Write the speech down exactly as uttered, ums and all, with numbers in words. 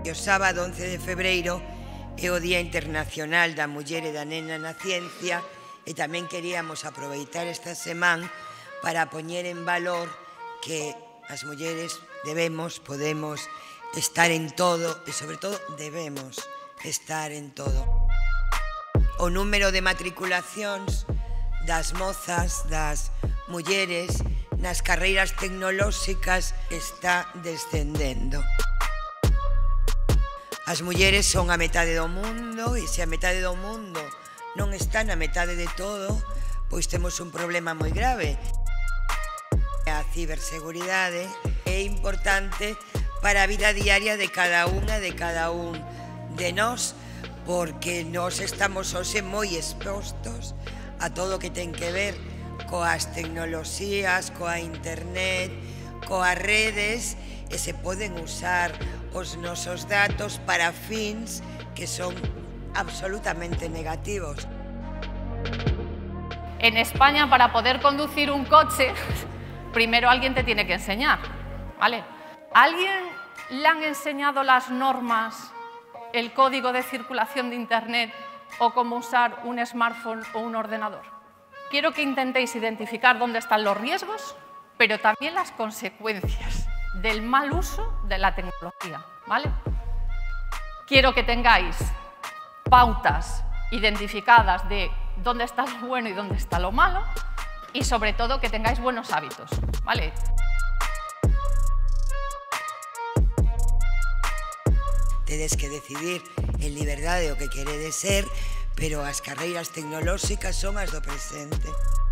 O sábado once de febreiro é o Día Internacional da Muller e da Nena na Ciencia e tamén queríamos aproveitar esta semana para poñer en valor que as mulleres debemos, podemos estar en todo e, sobre todo, debemos estar en todo. O número de matriculacións das mozas, das mulleres nas carreiras tecnolóxicas está descendendo. As mulleres son a metade do mundo e se a metade do mundo non está na metade de todo, pois temos un problema moi grave. A ciberseguridade é importante para a vida diaria de cada unha, de cada un de nós, porque nós estamos hoxe moi expostos a todo o que ten que ver coas tecnoloxías, coa internet, coas redes, e se poden usar os nosos datos para fins que son absolutamente negativos. En España, para poder conducir un coche, primero alguien te tiene que enseñar, ¿vale? ¿A alguien le han enseñado las normas, el código de circulación de Internet o cómo usar un smartphone o un ordenador? Quiero que intentéis identificar dónde están los riesgos, pero también las consecuencias del mal uso de la tecnología, ¿vale? Quiero que tengáis pautas identificadas de dónde está lo bueno y dónde está lo malo y, sobre todo, que tengáis buenos hábitos, ¿vale? Tedes que decidir en liberdade o que queredes ser, pero as carreiras tecnolóxicas son as do presente.